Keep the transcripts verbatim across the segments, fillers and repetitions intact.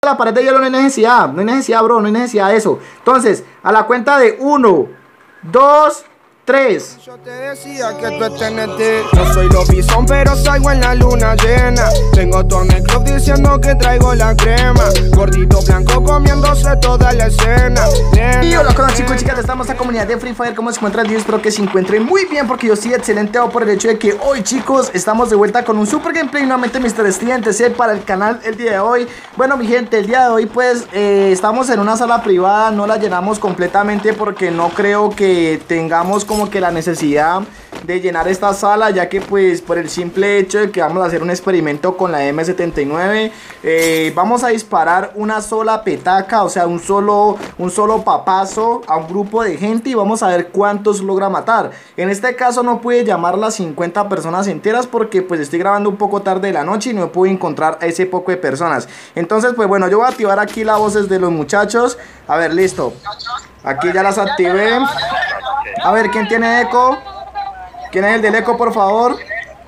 la pared de hielo, no hay necesidad. No hay necesidad, bro, no hay necesidad de eso. Entonces, a la cuenta de uno, dos, tres. Yo te decía que tú estés en ti. No soy lo bison, pero salgo en la luna llena. Tengo todo el club diciendo que traigo la crema. Gordito blanco comiéndose toda la escena. Y hola con los chicos y chicas, estamos en la comunidad de Free Fire. ¿Cómo se encuentran? Yo espero que se encuentren muy bien, porque yo estoy excelente por el hecho de que hoy, chicos, estamos de vuelta con un super gameplay nuevamente mister Steven T C para el canal el día de hoy. Bueno, mi gente, el día de hoy pues eh, estamos en una sala privada. No la llenamos completamente porque no creo que tengamos como como que la necesidad de llenar esta sala, ya que pues por el simple hecho de que vamos a hacer un experimento con la M setenta y nueve, eh, vamos a disparar una sola petaca, o sea un solo, un solo papazo a un grupo de gente y vamos a ver cuántos logra matar. En este caso no pude llamar las cincuenta personas enteras porque pues estoy grabando un poco tarde de la noche y no pude encontrar a ese poco de personas. Entonces pues bueno, yo voy a activar aquí las voces de los muchachos. A ver, listo, aquí ya las activé. A ver, ¿quién tiene eco? ¿Quién es el del eco, por favor?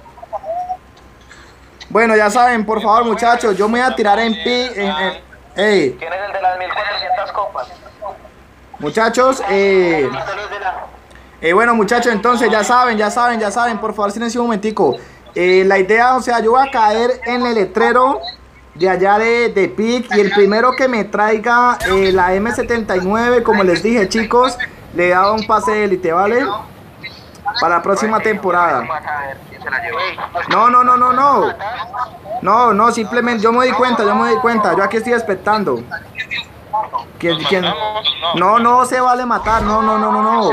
Bueno, ya saben, por favor, muchachos, yo me voy a tirar en pi... En, en, hey. ¿Quién es el de las mil cuatrocientas copas? Muchachos, eh... eh... bueno, muchachos, entonces ya saben, ya saben, ya saben, por favor, silencio un momentico. Eh, la idea, o sea, yo voy a caer en el letrero de allá de, de P I C, y el primero que me traiga eh, la M setenta y nueve, como les dije, chicos, le he dado un pase de élite, ¿vale? Para la próxima temporada. No, no, no, no, no. No, no, simplemente yo me di cuenta, yo me di cuenta. Yo aquí estoy expectando. ¿Quién, quién? No, no se vale matar, no, no, no, no, no.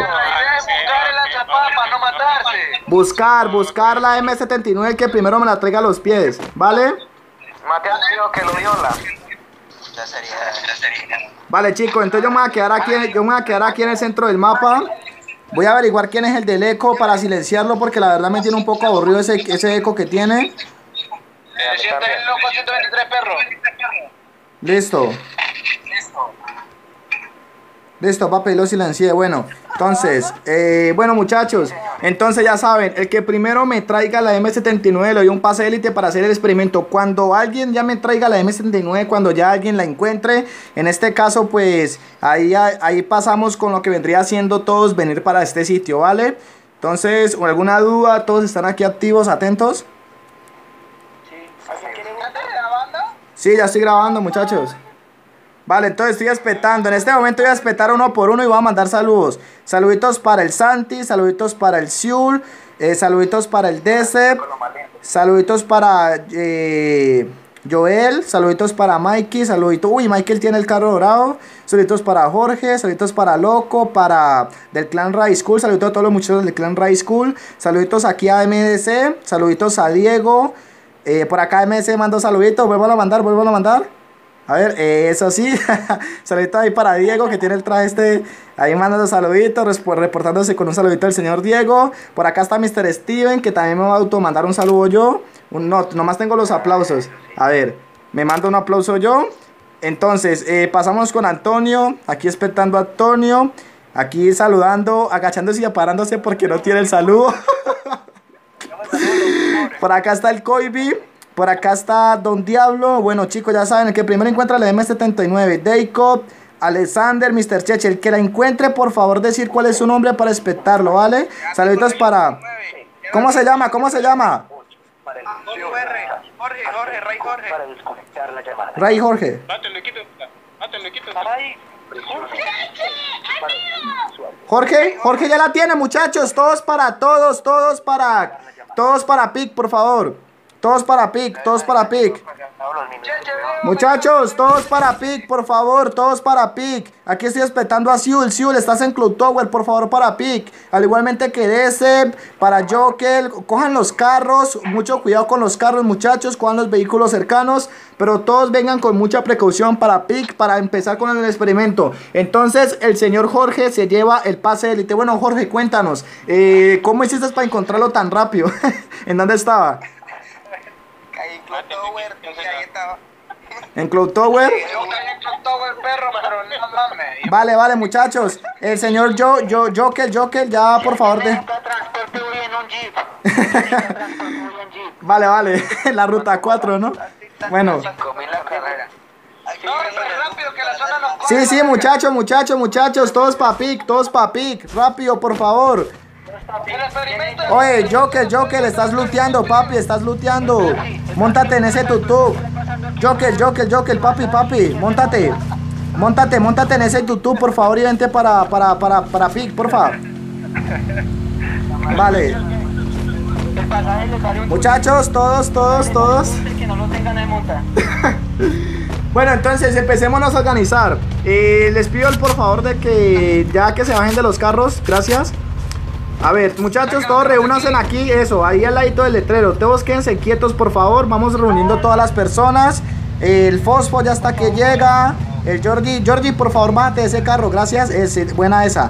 Buscar, buscar la M setenta y nueve, que primero me la traiga a los pies, ¿vale? Mate al tío que lo viola. Vale, chicos, entonces yo me voy a quedar aquí, yo me voy a quedar aquí en el centro del mapa. Voy a averiguar quién es el del eco para silenciarlo, porque la verdad me tiene un poco aburrido ese, ese eco que tiene. ciento veintitrés perros. Listo. Listo, papi, lo silencié. Bueno, entonces, eh, bueno, muchachos, entonces ya saben, el que primero me traiga la M setenta y nueve le doy un pase de élite para hacer el experimento. Cuando alguien ya me traiga la M setenta y nueve, cuando ya alguien la encuentre, en este caso, pues, ahí, ahí pasamos con lo que vendría siendo todos venir para este sitio, ¿vale? Entonces, ¿alguna duda? ¿Todos están aquí activos, atentos? Sí, ya estoy grabando, muchachos. Vale, entonces estoy expectando. En este momento voy a espetar uno por uno y voy a mandar saludos. Saluditos para el Santi, saluditos para el Siul, eh, saluditos para el Decep, saluditos para eh, Joel, saluditos para Mikey, saluditos. Uy, Michael tiene el carro dorado. Saluditos para Jorge, saluditos para Loco, para del clan Ray School, saluditos a todos los muchachos del clan Ray School. Saluditos aquí a M D C, saluditos a Diego. Eh, por acá M D C mando saluditos, vuelvo a mandar, vuelvo a mandar. A ver, eh, eso sí, saludito ahí para Diego, que tiene el traje este, ahí mandando saluditos, reportándose con un saludito del señor Diego. Por acá está mister Steven, que también me va a automandar un saludo yo. Un, no, nomás tengo los aplausos. A ver, me manda un aplauso yo. Entonces, eh, pasamos con Antonio, aquí expectando a Antonio. Aquí saludando, agachándose y aparándose porque no tiene el saludo. Por acá está el Koibi. Por acá está Don Diablo. Bueno, chicos, ya saben, el que primero encuentra la M setenta y nueve, Jacob, Alexander, mister Cheche. El que la encuentre, por favor, decir cuál es su nombre para expectarlo, ¿vale? Saluditos para... ¿Cómo se llama? ¿Cómo se llama? Jorge, Jorge, Ray Jorge. Ray Jorge. Jorge, Jorge ya la tiene, muchachos. Todos para todos, todos para... Todos para P I C, por favor. Todos para P I C, todos para P I C. Muchachos, todos para P I C, por favor, todos para P I C. Aquí estoy esperando a Siul. Siul, estás en Cloud Tower, por favor, para P I C. Al igualmente que Decep, para Joker. Cojan los carros, mucho cuidado con los carros, muchachos. Cojan los vehículos cercanos, pero todos vengan con mucha precaución para P I C, para empezar con el experimento. Entonces, el señor Jorge se lleva el pase de élite. Bueno, Jorge, cuéntanos, eh, ¿cómo hiciste para encontrarlo tan rápido? ¿En dónde estaba? En Cloud Tower, ahí estaba. ¿En Cloud Tower? Sí, yo caí en Cloud Tower, perro, pero no mames. Vale, vale, muchachos. El señor yo, yo, Joker, Joker, ya por favor de... Vale, vale. La ruta cuatro, ¿no? Bueno. No, pero rápido, que la zona nos Sí, sí, muchachos, muchachos, muchachos, todos pa' pic, todos pa' pic, rápido, por favor. El experimento. Oye, Joker, Joker, estás looteando, papi, estás looteando. Móntate en ese tutú. Joker, Joker, Joker, papi, papi, móntate. Móntate, móntate en ese tutú, por favor, y vente para, para, para, para pic, porfa. Vale. Muchachos, todos, todos, todos. Bueno, entonces empecémonos a organizar. Eh, les pido el por favor de que ya que se bajen de los carros, gracias. A ver, muchachos, todos reúnanse aquí, eso, ahí al ladito del letrero. Todos quédense quietos, por favor. Vamos reuniendo todas las personas. El Fosfo ya está que llega. El Georgie, Georgie, por favor, bájate de ese carro, gracias. Es buena esa.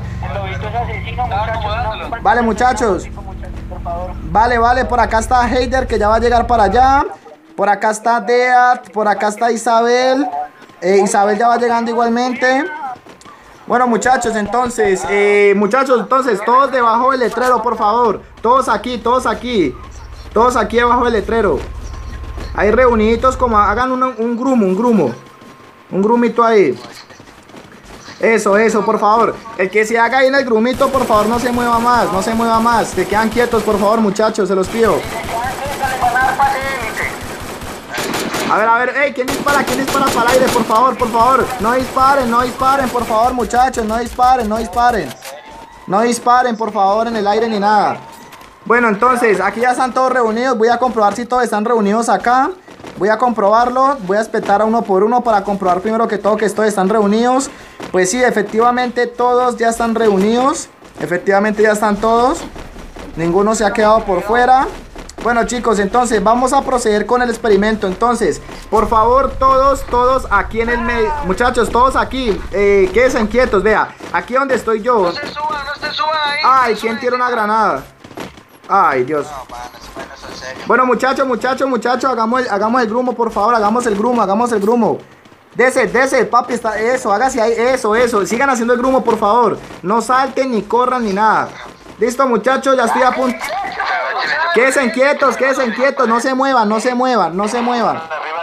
Vale, muchachos. Vale, vale, por acá está Heider, que ya va a llegar para allá. Por acá está Deat, por acá está Isabel. eh, Isabel ya va llegando igualmente. Bueno, muchachos, entonces, eh, muchachos, entonces, todos debajo del letrero, por favor. Todos aquí, todos aquí. Todos aquí debajo del letrero. Ahí reuniditos, como hagan un, un grumo, un grumo. Un grumito ahí. Eso, eso, por favor. El que se haga ahí en el grumito, por favor, no se mueva más, no se mueva más. Se quedan quietos, por favor, muchachos, se los pido. A ver, a ver, hey, ¿quién dispara? ¿Quién dispara para el aire? Por favor, por favor. No disparen, no disparen, por favor, muchachos. No disparen, no disparen. No disparen, por favor, en el aire ni nada. Bueno, entonces, aquí ya están todos reunidos. Voy a comprobar si todos están reunidos acá. Voy a comprobarlo. Voy a espetar a uno por uno para comprobar primero que todo que todos están reunidos. Pues sí, efectivamente todos ya están reunidos. Efectivamente ya están todos. Ninguno se ha quedado por fuera. Bueno, chicos, entonces vamos a proceder con el experimento. Entonces, por favor, todos, todos aquí en el medio. Muchachos, todos aquí, eh, quédense quietos, vea. Aquí donde estoy yo. No se suban, no se suban ahí. Ay, ¿quién tira una granada? Ay, Dios. Bueno, muchachos, muchachos, muchachos, hagamos el, hagamos el grumo, por favor. Hagamos el grumo, hagamos el grumo. Dese, dese, papi, está, eso, hágase ahí, eso, eso. Sigan haciendo el grumo, por favor. No salten, ni corran, ni nada. Listo, muchachos, ya estoy a punto. Quédense quietos, quédense quietos, no se muevan, no se muevan, no se muevan.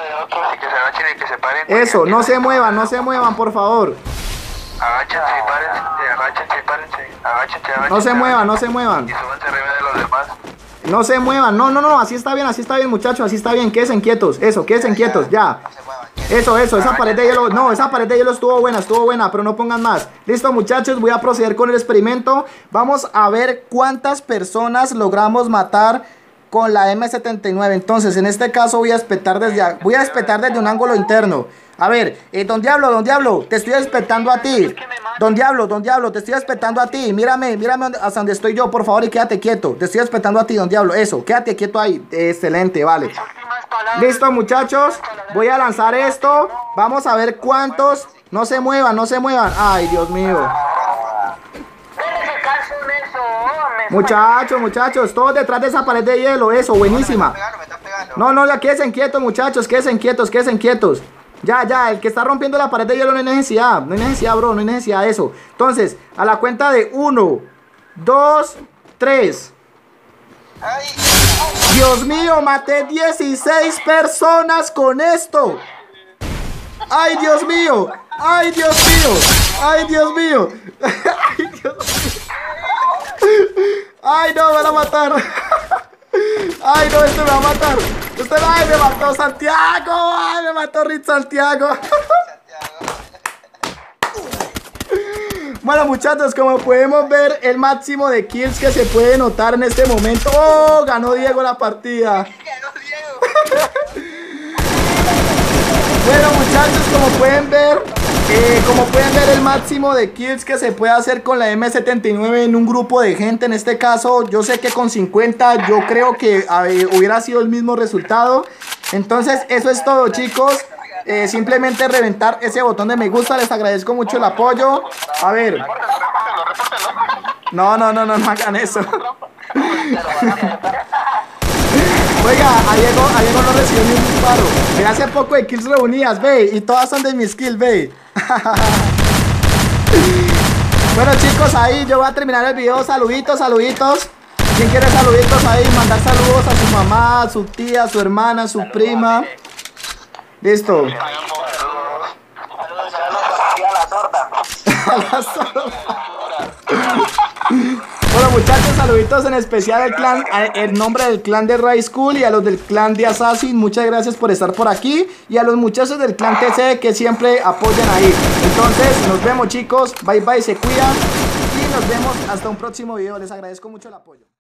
Eso, no se muevan, no se muevan, por favor. Agáchense y párense, agáchense y párense, agáchense, agáchense. No se muevan, no se muevan. Y súbanse arriba de los demás. No se muevan, no, no, no, así está bien, así está bien, muchachos, así está bien, quédense quietos, eso, quédense quietos, ya. Eso, eso, esa pared de hielo, no, esa pared de hielo estuvo buena, estuvo buena, pero no pongan más. Listo, muchachos, voy a proceder con el experimento. Vamos a ver cuántas personas logramos matar con la M setenta y nueve. Entonces, en este caso voy a espetar desde, voy a espetar desde un ángulo interno. A ver, eh, Don Diablo, Don Diablo, te estoy espetando a ti. Don Diablo, Don Diablo, te estoy espetando a ti. Mírame, mírame hasta donde estoy yo, por favor, y quédate quieto. Te estoy espetando a ti, Don Diablo. Eso, quédate quieto ahí. Excelente, vale. Listo, muchachos. Voy a lanzar esto. Vamos a ver cuántos. No se muevan, no se muevan. Ay, Dios mío. Muchachos, muchachos, todos detrás de esa pared de hielo. Eso, buenísima. No, no, ya quédense quietos, muchachos. Quédense quietos, quédense quietos. Ya, ya, el que está rompiendo la pared de hielo no hay necesidad. No hay necesidad, bro, no hay necesidad de eso. Entonces, a la cuenta de uno, dos, tres. Dios mío, maté dieciséis personas con esto. Ay, Dios mío. Ay, Dios mío. Ay, Dios mío. Ay, Dios mío. Ay, no, me van a matar. Ay, no, este me va a matar. Este ay, me mató Santiago. Ay, me mató Ritz Santiago. Bueno, muchachos, como podemos ver, el máximo de kills que se puede notar en este momento. ¡Oh! Ganó Diego la partida. Ganó Diego. Bueno, muchachos, como pueden ver, eh, como pueden ver el máximo de kills que se puede hacer con la M setenta y nueve en un grupo de gente. En este caso, yo sé que con cincuenta yo creo que eh, hubiera sido el mismo resultado. Entonces, eso es todo, chicos. Eh, simplemente reventar ese botón de me gusta. Les agradezco mucho el apoyo. A ver. No, no, no, no, no hagan eso. Oiga, a Diego, a Diego no recibió ni un disparo. Me hace poco de kills reunidas, ve. Y todas son de mis kills, ve. Bueno, chicos, ahí yo voy a terminar el video. Saluditos, saluditos. ¿Quién quiere saluditos ahí? Mandar saludos a su mamá, a su tía, a su hermana, a su prima. Listo. a la sola. Bueno, muchachos, saluditos en especial al clan, el nombre del clan de Ray School y a los del clan de Assassin. Muchas gracias por estar por aquí. Y a los muchachos del clan T C que siempre apoyan ahí. Entonces, nos vemos, chicos. Bye bye, se cuidan. Y nos vemos hasta un próximo video. Les agradezco mucho el apoyo.